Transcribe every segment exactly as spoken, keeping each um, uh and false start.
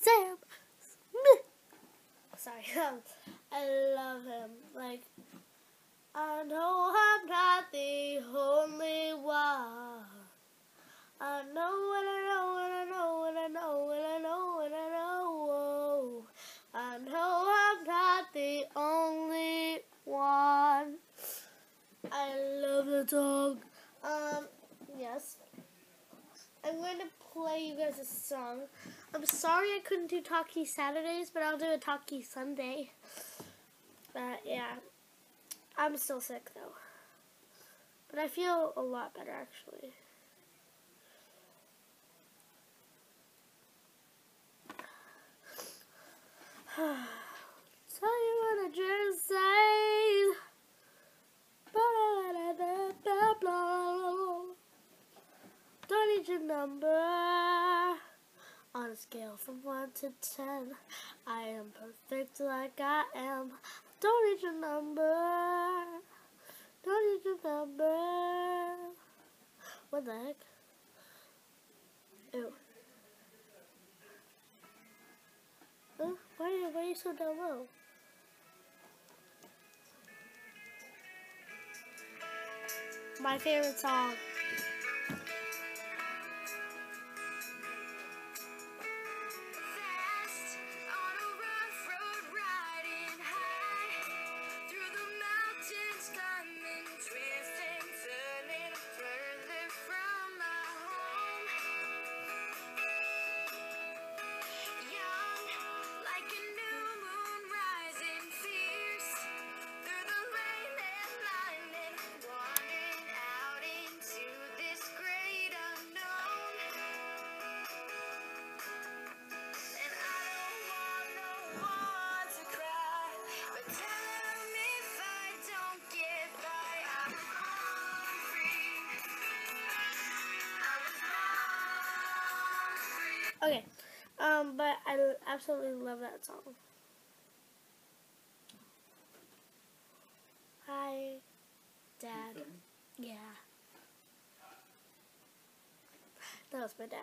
Sam Smith. Sorry, um, I love him. Like, I know I'm not the only one. I know what I know, what I know, what I know, what I know, what I know. Whoa. I know I'm not the only one. I love the song. Um, yes. I'm going to play you guys a song. I'm sorry I couldn't do Talkie Saturdays, but I'll do a Talkie Sunday. But yeah, I'm still sick though. But I feel a lot better actually. Tell you what I just say. Don't need your number. On a scale from one to ten, I am perfect like I am. Don't need your number. Don't need your number. What the heck? Ew. Uh, why, are you, why are you so down low? My favorite song. Okay, um, but I absolutely love that song. Hi, Dad. Yeah. That was my dad.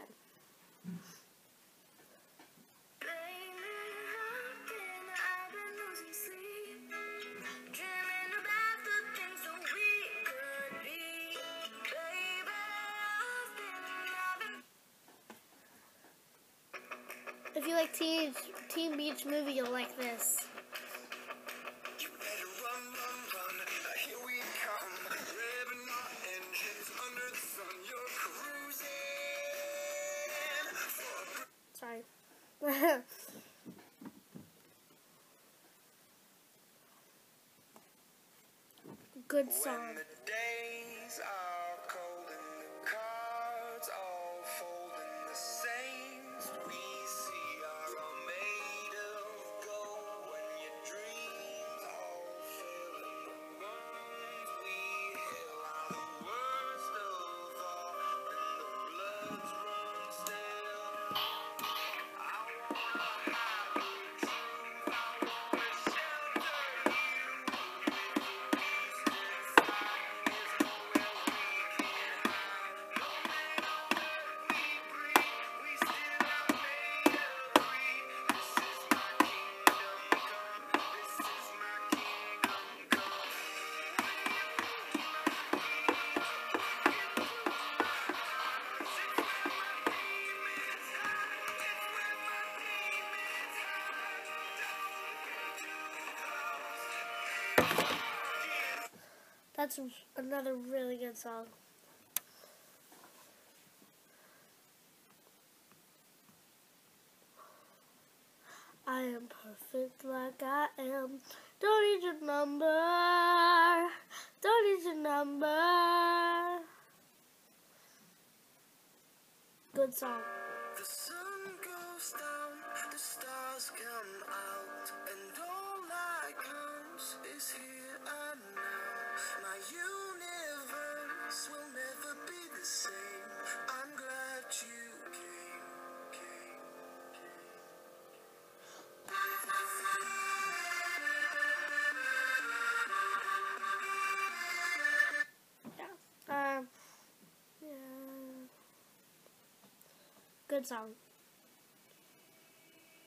If you like Teen, Teen Beach Movie, you'll like this. You better run, run, run. Here we come. Revving our engines under the sun. You're cruising. Sorry. Good song. When the days are cold and the cards all fold in the saints we see are all made of gold. When your dreams all fail and the wounds we heal are the worst of all, and the bloods run stale. I wanna hide the truth, I wanna shelter you. That's another really good song. I am perfect like I am. Don't need your number. Don't need your number. Good song. The sun goes down, the stars come out, and all that comes is here and now. My universe will never be the same. I'm glad you came, came, Yeah. Um. Yeah. Good song.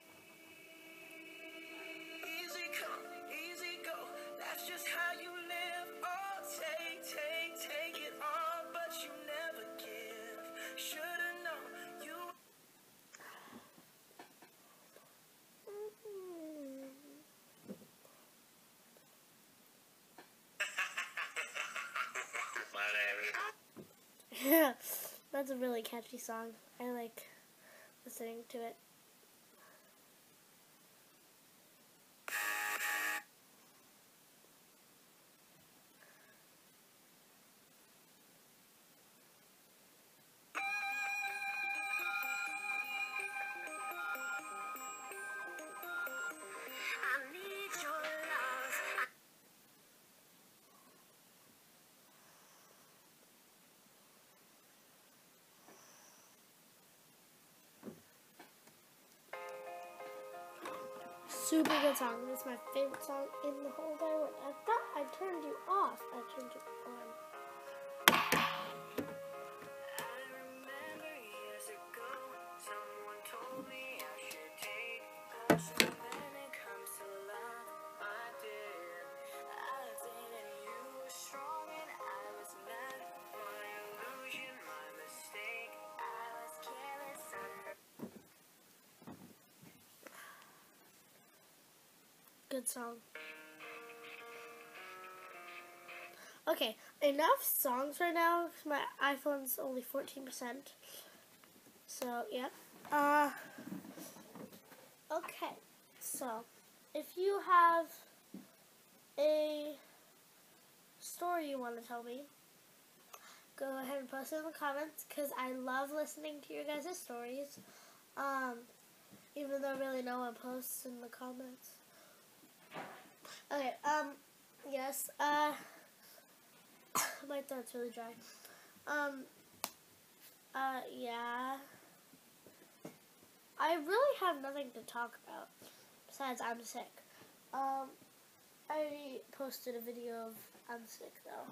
Yeah, that's a really catchy song. I like listening to it. I need your love. Super good song. It's my favorite song in the whole entire world. I thought I turned you off. I turned you on. I remember years ago, someone told me I should take caution when it comes to love. I did, I did, and you were strong and I was mad. My illusion, my mistake. I was careless. I Good song. Okay, enough songs right now. My iPhone's only fourteen percent. So, yeah. Uh, okay, so if you have a story you want to tell me, go ahead and post it in the comments because I love listening to your guys' stories. Um, even though really no one posts in the comments. Okay, um, yes, uh, my throat's really dry. Um, uh, yeah. I really have nothing to talk about besides I'm sick. Um, I posted a video of I'm sick though.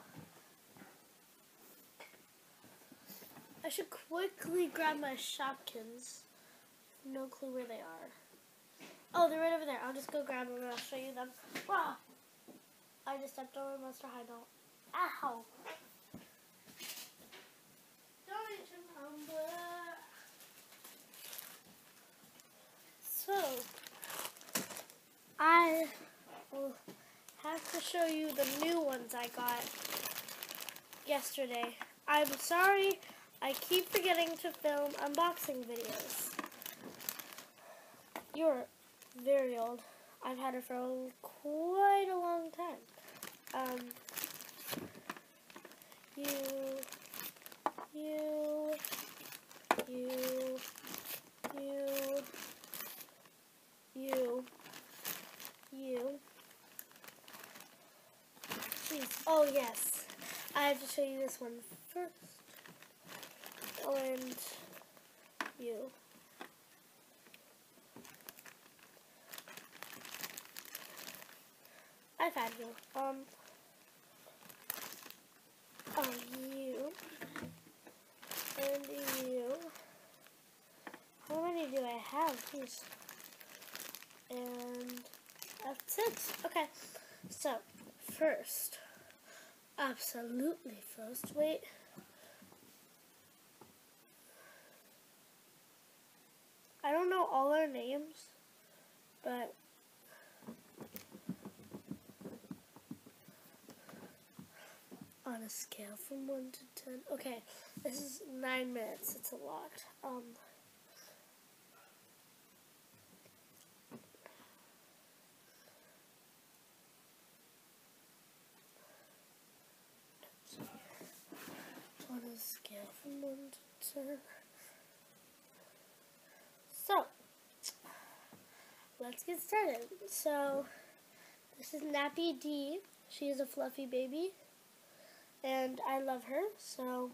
I should quickly grab my Shopkins. No clue where they are. Oh, they're right over there. I'll just go grab them and I'll show you them. Wow! I just stepped over Monster High Note. Ow! Donation number. So, I will have to show you the new ones I got yesterday. I'm sorry, I keep forgetting to film unboxing videos. You're very old. I've had her for quite a long time. Um, you, you, you, you, you, you. Please. Oh yes, I have to show you this one first. And you. I've had you. Um. Oh, you. And you. How many do I have? Please. And that's it. Okay. So, first. Absolutely first. Wait. I don't know all our names, but on a scale from one to ten. Okay, this is nine minutes. It's a lot. Um, on a scale from one to ten. So, let's get started. So, this is Nappy D. She is a fluffy baby, and I love her, so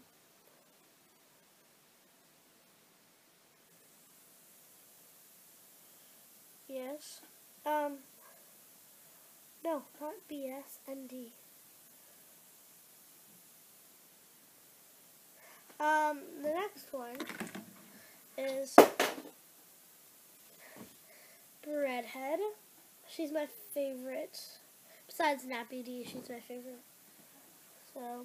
yes. Um, no, not B S, N D. Um, the next one is Redhead. She's my favorite. Besides Nappy D, she's my favorite. So,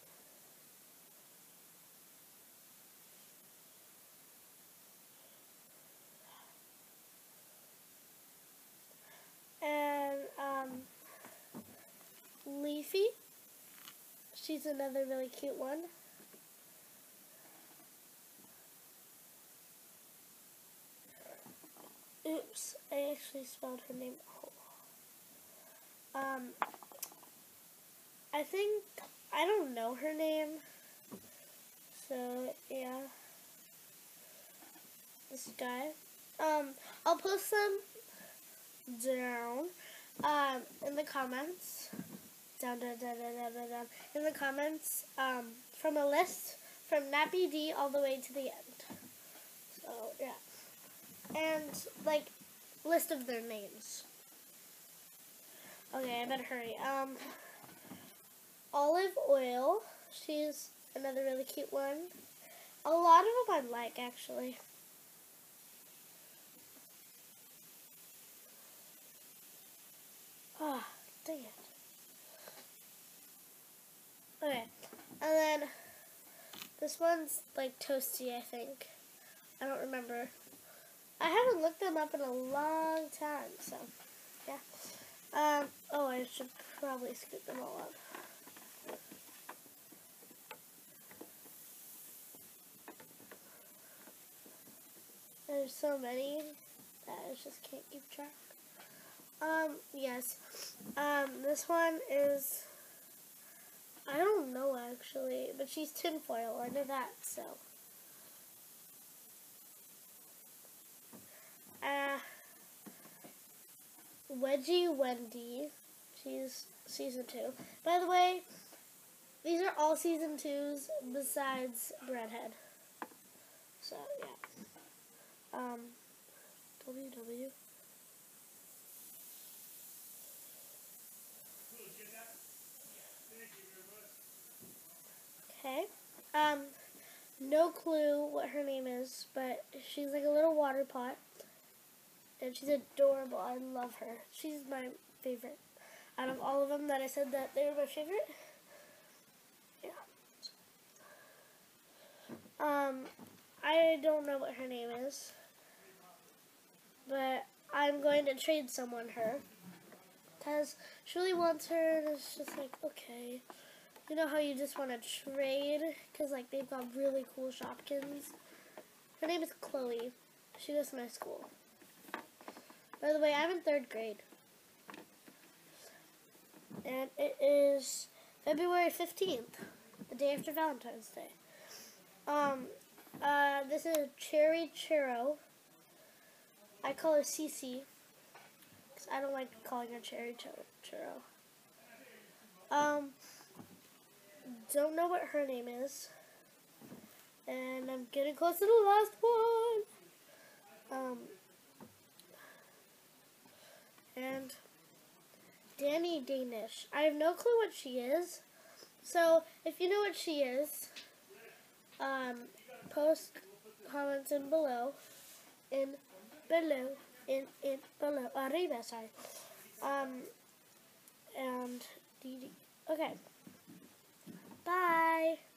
and um, Leafy. She's another really cute one. Oops, I actually spelled her name wrong. Um, I think, I don't know her name. So, yeah. This guy. Um, I'll post them down um, in the comments. Down, down, down, down, down, down, down. In the comments um, from a list from Nappy D all the way to the end. So, yeah. And, like, list of their names. Okay, I better hurry. Um, Olive Oil. She's another really cute one. A lot of them I like, actually. Ah, oh, dang it. Okay, and then this one's like Toasty, I think. I don't remember. I haven't looked them up in a long time, so yeah. Um, oh, I should probably scoop them all up. There's so many that I just can't keep track. Um, yes. Um, this one is, I don't know actually, but she's tinfoil. I know that, so. Uh, Wedgie Wendy. She's season two. By the way, these are all season twos besides Breadhead. So, yeah. Um, W W. Okay. Um, no clue what her name is, but she's like a little water pot. And she's adorable. I love her. She's my favorite. Out of all of them that I said that they were my favorite. Yeah. Um, I don't know what her name is. But I'm going to trade someone her. Because she really wants her, and it's just like, okay. You know how you just want to trade? Because, like, they've got really cool Shopkins. Her name is Chloe. She goes to my school. By the way, I'm in third grade. And it is February fifteenth, the day after Valentine's Day. Um, uh, this is Cherry Churro. I call her Cece, because I don't like calling her Cherry Churro. Um, don't know what her name is. And I'm getting close to the last one. Um, and Danny Danish. I have no clue what she is. So, if you know what she is, um, post comments in below. In below. In, in below. Arriba, sorry. Um, and, okay. Bye.